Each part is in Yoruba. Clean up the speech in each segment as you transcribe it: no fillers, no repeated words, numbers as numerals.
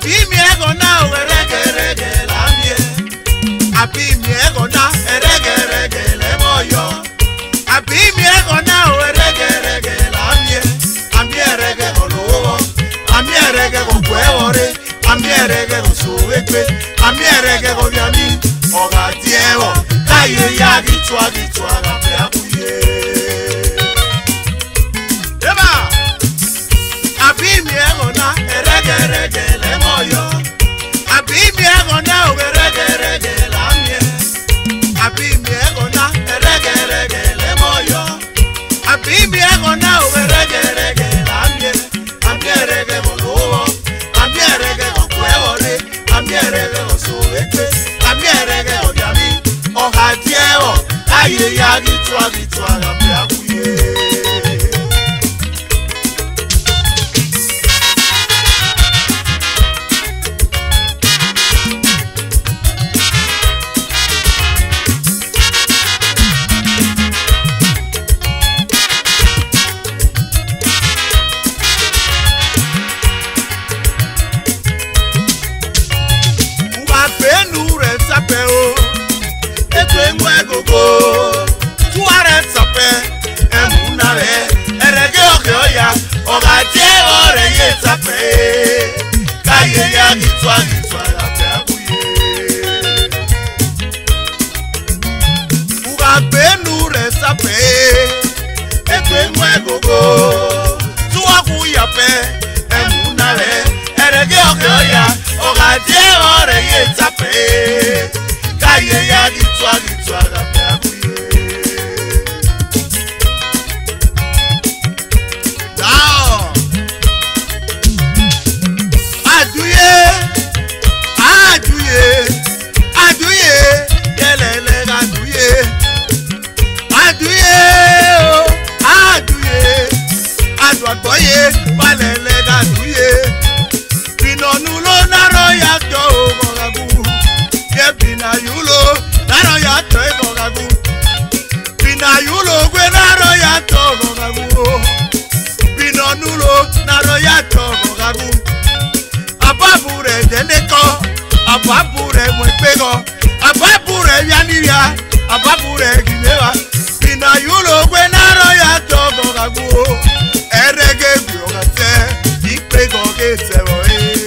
Abi mi ego na rege rege la mie. Abi mi ego na rege rege le moyo. Abi mi ego na rege rege la mie. Ami rege olowo. Ami rege go kwewore. Ami rege go suwekpe. Ami rege go biami. Oga tiewo. Kaye ya gitwa ga pe abuye. Eba. Abi mi ego na rege rege le moyo. Abi mi ego na rege rege la mie. Abi mi ego na rege rege le moyo. Abi mi ego na rege rege la mie. Abi rege go lowo. Abi rege go kwewore. Abi rege go suwekpe. Abi rege go yami. Oha tiewo. Aye ya gitwa ga pe abuye. Ababure mwepego, ababure yaniria, ababure ginewa. Bina yulo gwe naro ya togo gagu. Erege biogate, ipego gesewo.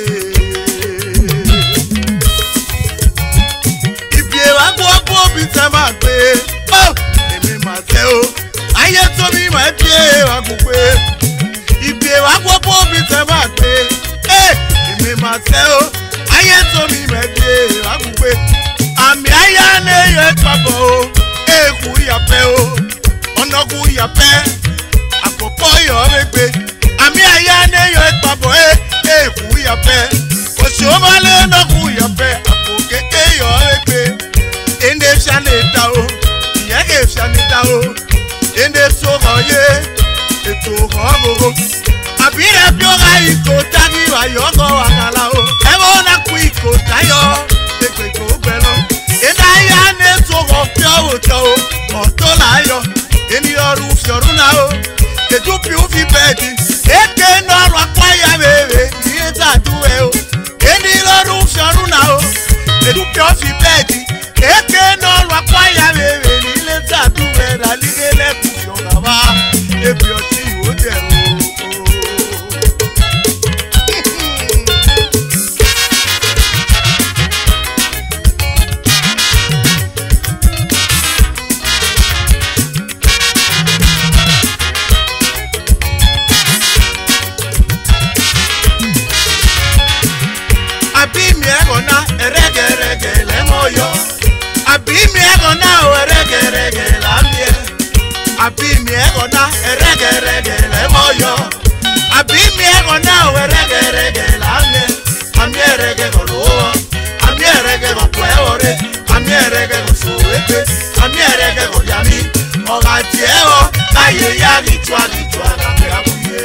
Ibie wagwo bitema gbe. Oh, emi mateo. Aye to mi ma ibie wagwe. Ibie wagwo bitema gbe. Emi mateo. Aye to mi mede agugbe ami aya ne ye pabo eku ya pe o onogu ya pe apopo yo regbe ami aya ne ye pabo eku ya pe osomale nogu ya pe apokeke yo regbe ende shaneta o yege shaneta o ende sogoye eto gogo abire bioga iko tagi wa yogo wakala o ewo na iko tayo ekpe ko gbelo ina ya ne to go pio o to o to layo eni oru fioru na o eju pio fi bedi eke no ro pa ya bebe ni ta duwe o eni oru fioru na o eju pio fi bedi eke no ro pa ya bebe ni le ta duwe da ligele ku fioru ba ebi o ti o dero. Abi mi ego na rege rege le moyo. Abi mi ego na rege rege la mie. Abi mi ego na rege rege le moyo. Abi mi ego na rege rege la mie. Ami rege go lo. Ami rege go kwewore. Ami rege go suwekpe. Ami rege go yami. Oga tiewo kaye ya gitwa ga pe abuye.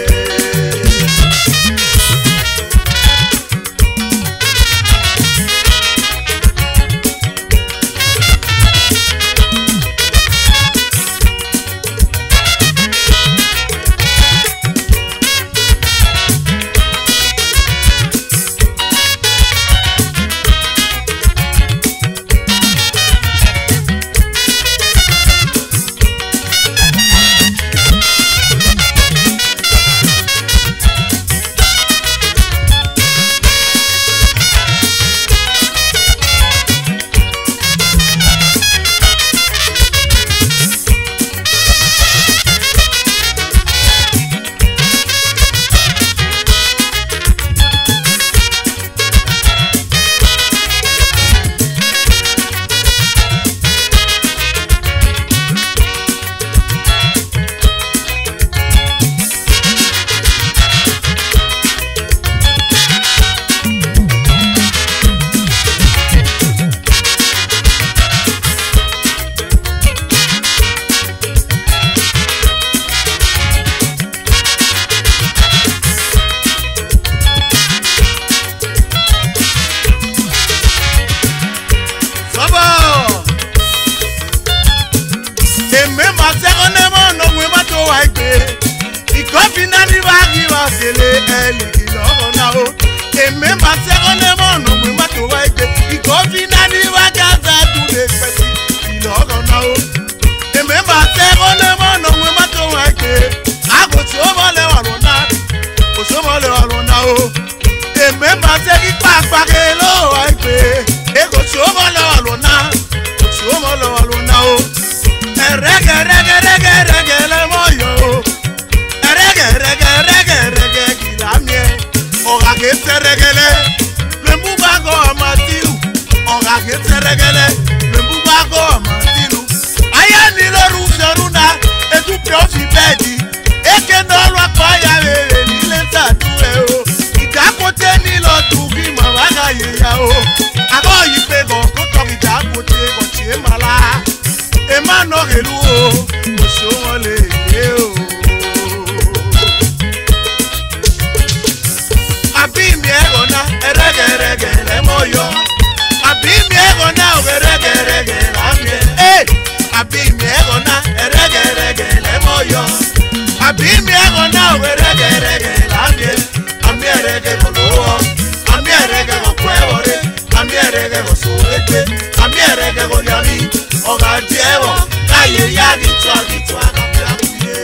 fina ni wagi wa sele eli ilorona o. Eme ma se one mo no gbe ma to wa igbe. Iko fina ni waga za tu le pesi ilorona o. Eme ma se one mo no gbe ma to wa igbe. Ago ti o mo le wa rona. O so mo le wa rona o. Eme ma se ki pa ke lo wa igbe. Ego ti o mo le wa rona. O ti o mo le wa rona o. Rege le moyo. Rege kilamie. Oga ke regele. Le mubago amatilu. Oga ke regele. Le mubago amatilu. Aya ni lo ruseruna. Etu profi bedi. Eke no lo pa ya le ni le tatu e o. Idakote ni lo tugi mawaga ye ya o. Ago ipe go ko to idakote go chie mala. Ema no gelu o, oṣù wọn lè yé o. Àbí mi ẹ̀rọ náà, ẹ̀rẹ́gẹ̀rẹ́gẹ̀ lẹ́mọ̀ yọ. Àbí mi ẹ̀rọ náà, ẹ̀rẹ́gẹ̀rẹ́gẹ̀ lámìẹ̀. Àbí mi ẹ̀rọ náà, ẹ̀rẹ́gẹ̀rẹ́gẹ̀ lẹ́mọ̀ yọ. Àbí mi ẹ̀rọ náà, ẹ̀rẹ́gẹ̀rẹ́gẹ̀ lámìẹ̀. Àmì ẹ̀rẹ́gẹ̀ kò lówó, àmì ẹ̀rẹ́gẹ̀ kò pẹ́ wọlé, àmì ẹ̀rẹ́gẹ̀ kò sówó gbé, àmì ẹ̀rẹ́gẹ̀ kò yọrí. Oga diewo, kaye ya gitu agapia kuye.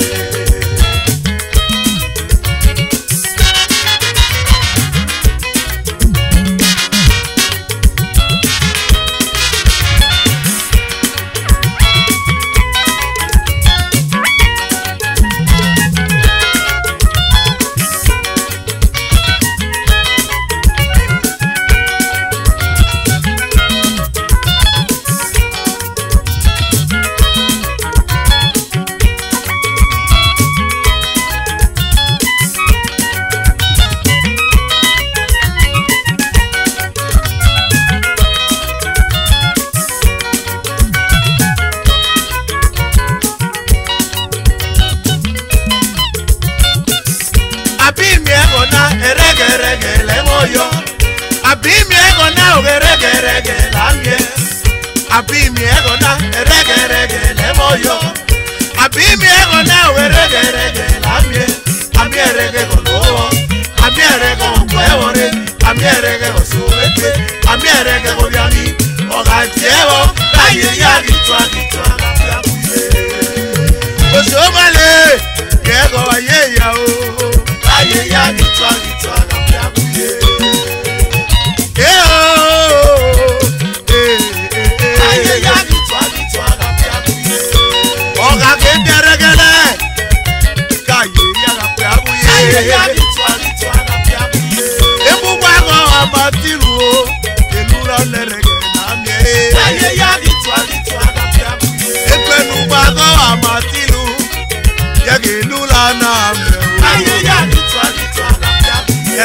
Àbí mi ẹ̀rọ náà, ẹ̀rẹ́gẹ̀rẹ́gẹ̀ lẹ́mọ̀ yọ. Àbí mi ẹ̀rọ náà, ẹ̀rẹ́gẹ̀rẹ́gẹ̀ lámìẹ̀. Àmì ẹ̀rẹ́gẹ̀ kò lówó, àmì ẹ̀rẹ́gẹ̀ kò pẹ́ wọlé, àmì ẹ̀rẹ́gẹ̀ kò sówó gbé, àmì ẹ̀rẹ́gẹ̀ kò yọrí. Ọ̀gá tiẹ̀wọ̀ láyé yá gitu agapia kuye. Oṣù malẹ̀ kẹ́kọ̀ọ́ ayé ìyá o. Láyé yá gitu agapia kuye. Oga ke regele, kaye agapia kuye. Ebu gbago amatilu o, elura lerege na mie. Kaye agapia kuye. Ekwenu gbago amatilu, yege elura na mie. Kaye agapia kuye.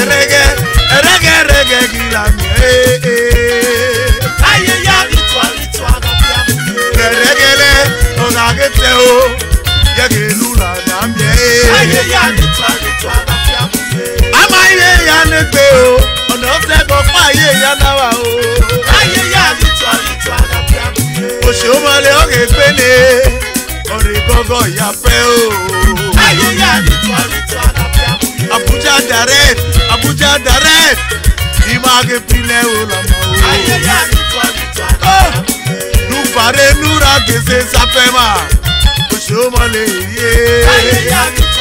Erege gila mie. Kaye agapia kuye. Regele, oga ke te o, yege elura na mie. Kaye agapia kuye. Ama iye ya negbe o, ọ̀nà ọ̀sẹ̀ kan pa iye ya náwa o. Kaye agapia kuye. Oṣù mọ́lẹ̀ ọ̀gẹ̀ gbélé, ọ̀rẹ́ gọ́gọ́ ìyá pẹ́ o. Kaye agapia kuye. Abuja direct, ìmàgé pilẹ̀ o lọ́mọ o. Kaye agapia kuye. Nufare nura gèsè sáfẹ́ mà, oṣù mọ́lẹ̀ yé. Kaye agapia kuye.